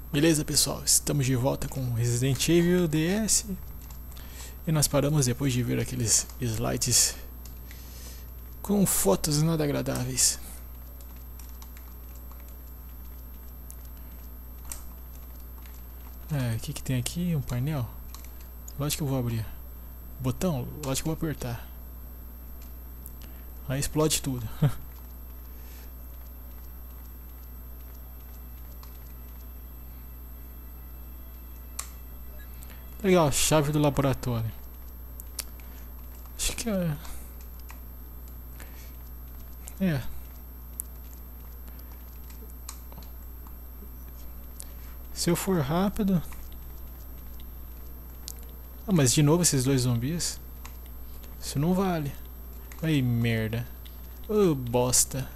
Beleza, pessoal? Estamos de volta com Resident Evil DS. E nós paramos depois de ver aqueles slides com fotos nada agradáveis. O que tem aqui? Um painel? Lógico que eu vou abrir. Botão? Lógico que eu vou apertar. Aí explode tudo. Legal, chave do laboratório. Acho que é. Se eu for rápido. Ah, mas de novo esses dois zumbis? Isso não vale. Aí, merda. Ô, bosta.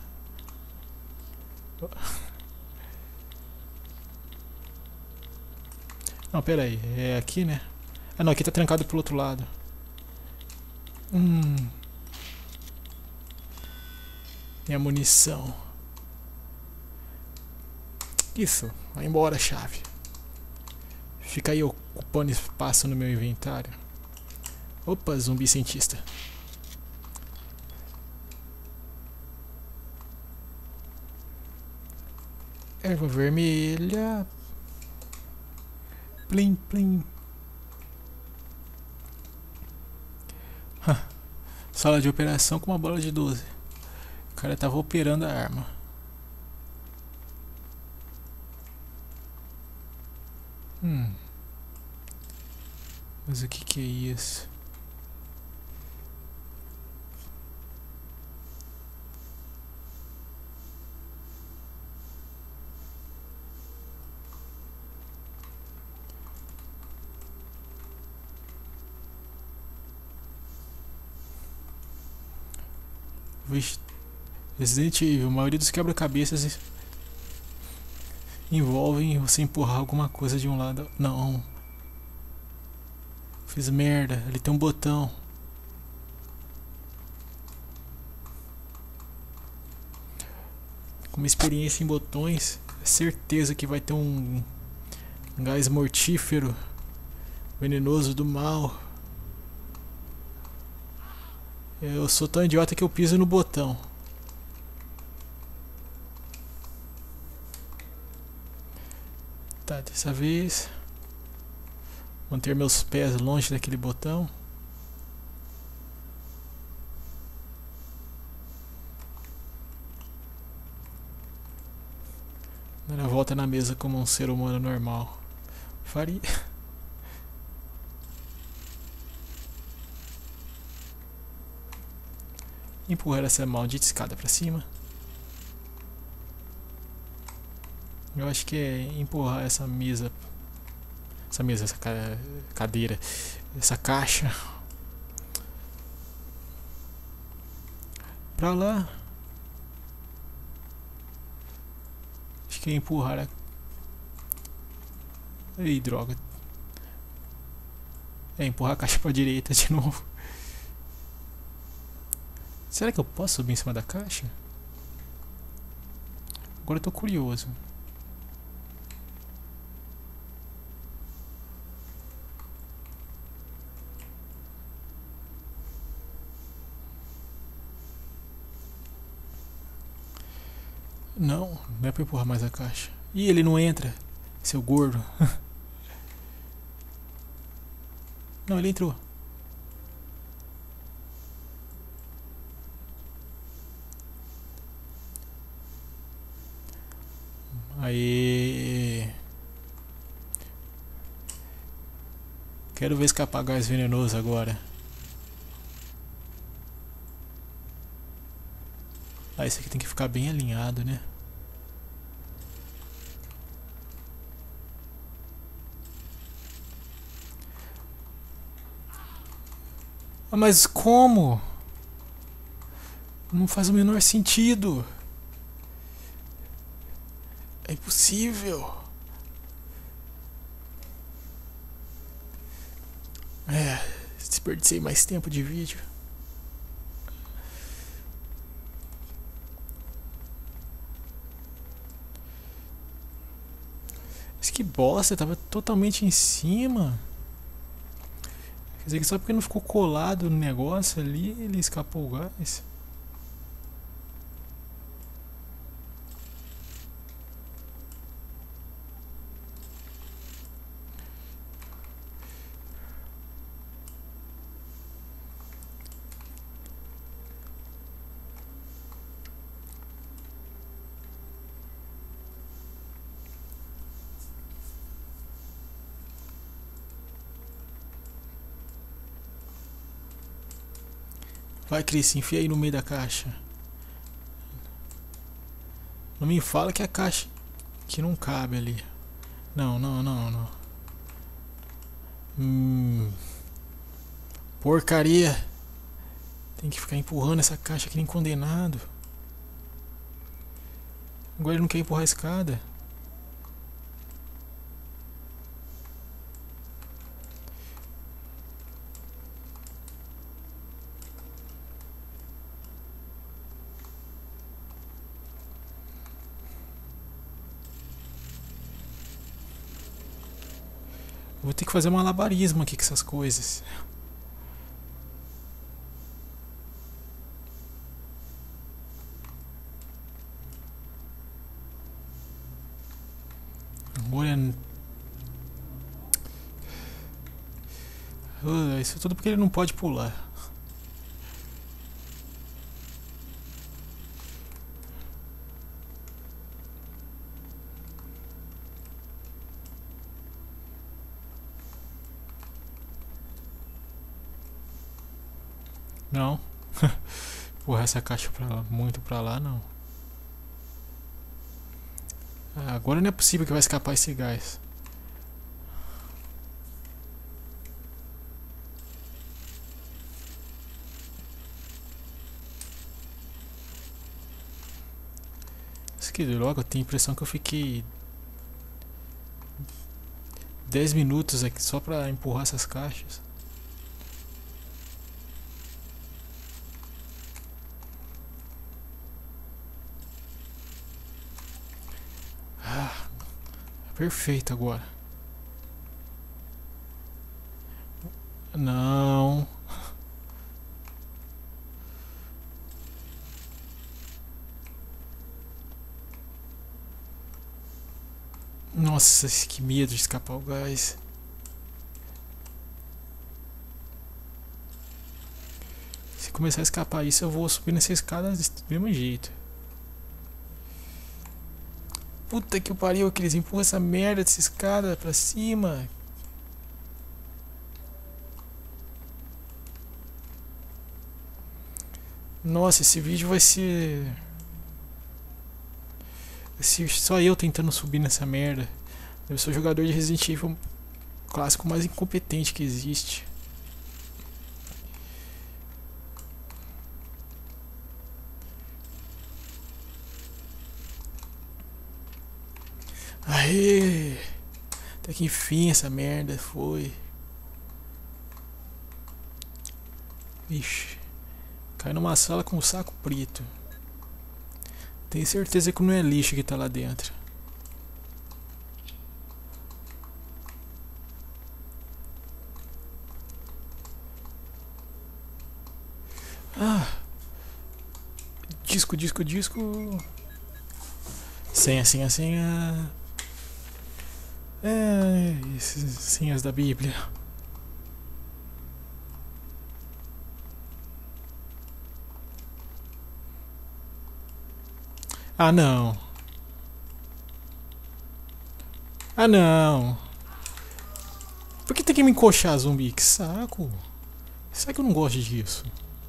Não, pera aí. É aqui, né? Ah, não. Aqui tá trancado pro outro lado. Minha munição. Isso. Vai embora, chave. Fica aí ocupando espaço no meu inventário. Opa, zumbi cientista. Erva vermelha. Plim, plim. Sala de operação com uma bola de 12. O cara tava operando a arma. Mas o que é isso? Vixe, Resident Evil, a maioria dos quebra-cabeças envolvem você empurrar alguma coisa de um lado. Não. Fiz merda, ali tem um botão. Com uma experiência em botões, é certeza que vai ter um gás mortífero, venenoso do mal. Eu sou tão idiota que eu piso no botão. Tá, dessa vez manter meus pés longe daquele botão. Dar a volta na mesa como um ser humano normal. Faria. Empurrar essa maldita escada pra cima. Eu acho que é empurrar essa mesa. Essa cadeira. Essa caixa. Pra lá. Acho que é empurrar a... Ei, droga. É empurrar a caixa pra direita de novo. Será que eu posso subir em cima da caixa? Agora eu tô curioso. Não é pra empurrar mais a caixa. Ih, ele não entra, seu gordo. Não, ele entrou. Aí. Quero ver escapar gás venenoso agora. Ah, esse aqui tem que ficar bem alinhado, né? Ah, mas como? Não faz o menor sentido. É impossível. Desperdicei mais tempo de vídeo. Mas que bosta, tava totalmente em cima. Quer dizer que só porque não ficou colado no negócio ali, ele escapou o gás. Vai, Cris, enfia aí no meio da caixa. Não me fala que a caixa que não cabe ali. Não, não, não, não. Porcaria. Tem que ficar empurrando essa caixa que nem condenado. Agora ele não quer empurrar a escada. Vou ter que fazer um malabarismo aqui com essas coisas. Agora... isso é tudo porque ele não pode pular. Não. Porra, essa caixa muito pra lá, não. Agora não é possível que vai escapar esse gás. Isso que logo, eu tenho a impressão que eu fiquei 10 minutos aqui só pra empurrar essas caixas. Perfeito agora. Não. Nossa, que medo de escapar o gás. Se começar a escapar isso, eu vou subir nessa escada do mesmo jeito. Puta que pariu, Cris, empurra essa merda dessa escada pra cima. Nossa, esse vídeo vai ser só eu tentando subir nessa merda. Eu sou jogador de Resident Evil clássico mais incompetente que existe. Aê! Até que enfim essa merda foi. Ixi. Cai numa sala com um saco preto. Tenho certeza que não é lixo que tá lá dentro. Ah! Disco. Senha. Esses senhas da Bíblia. Ah, não. Ah, não. Por que tem que me encoxar, zumbi? Que saco. Será que eu não gosto disso?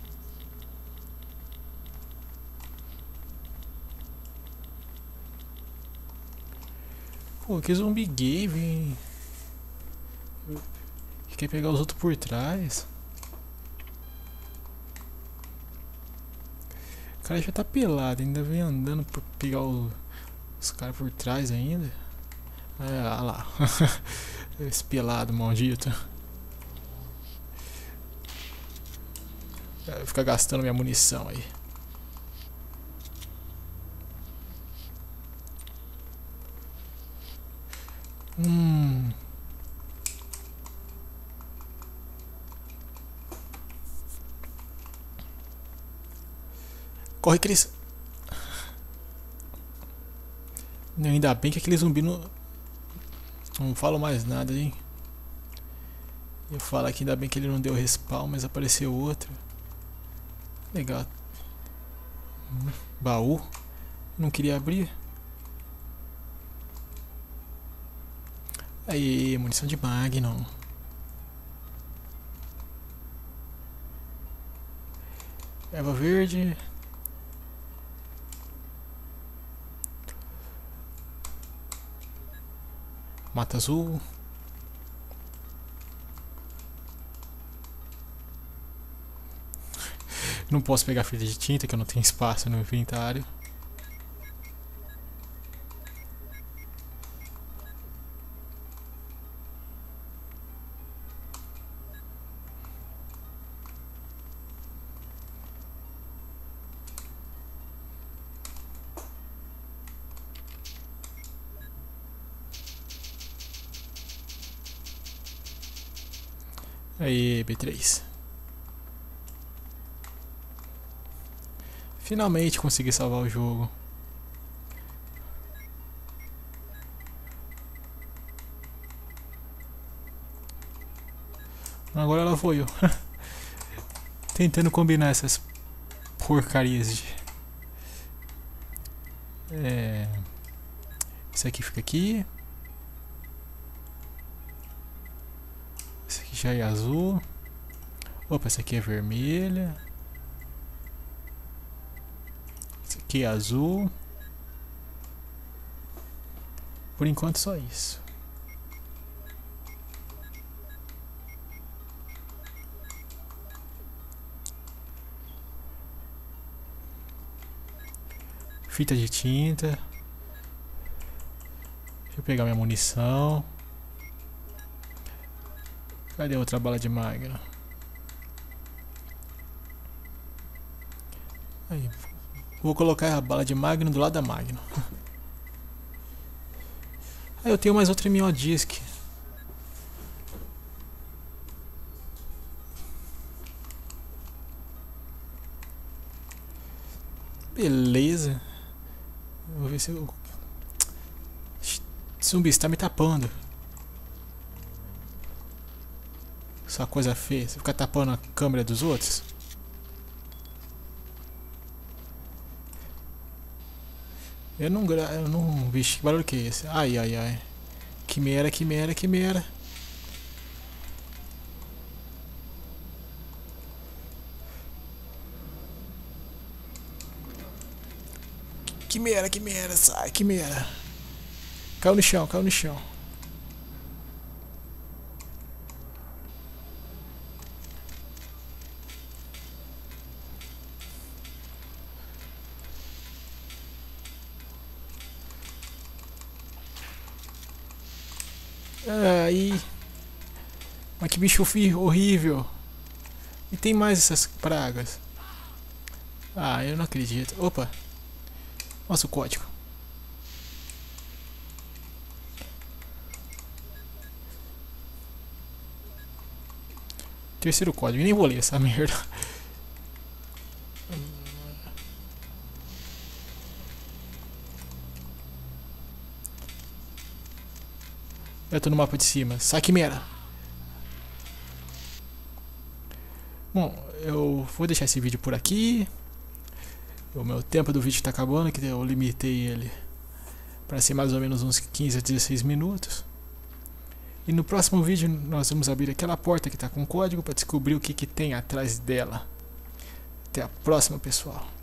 Pô, que zumbi gay, vem. Quer pegar os outros por trás. O cara já tá pelado, ainda vem andando pra pegar os caras por trás ainda. Ah lá. Esse pelado maldito. Fica gastando minha munição aí. Corre, Cris. Ainda bem que aquele zumbi não falo mais nada, hein. Eu falo aqui, ainda bem que ele não deu respawn, mas apareceu outro. Legal. Baú. Não queria abrir. Aí, munição de Magnum. Erva verde. Mata azul. Não posso pegar fita de tinta, que eu não tenho espaço no inventário. Aí, B3. Finalmente consegui salvar o jogo. Agora ela foi eu. Tentando combinar essas porcarias de... Esse aqui fica aqui. Esse aqui já é azul. Opa, essa aqui é vermelha. Esse aqui é azul. Por enquanto só isso. Fita de tinta. Deixa eu pegar minha munição. Cadê outra bala de Magnum? Aí. Vou colocar a bala de Magnum do lado da Magnum. Aí eu tenho mais outra MO Disc. Beleza. Vou ver se eu... Zumbi, você tá me tapando. Essa coisa feia. Você fica tapando a câmera dos outros. Eu não... Vixe, que barulho que é esse? Ai, ai, ai. Quimera, quimera, quimera. Quimera, quimera, sai, quimera. Caiu no chão, caiu no chão. Aí. Mas que bicho horrível. E tem mais essas pragas. Ah, eu não acredito. Opa. Nossa, o código. Terceiro código. Nem vou ler essa merda. Eu tô no mapa de cima. Sai, quimera. Bom, eu vou deixar esse vídeo por aqui. O meu tempo do vídeo está acabando, que eu limitei ele para ser mais ou menos uns 15 a 16 minutos. E no próximo vídeo nós vamos abrir aquela porta que está com código para descobrir o que tem atrás dela. Até a próxima, pessoal.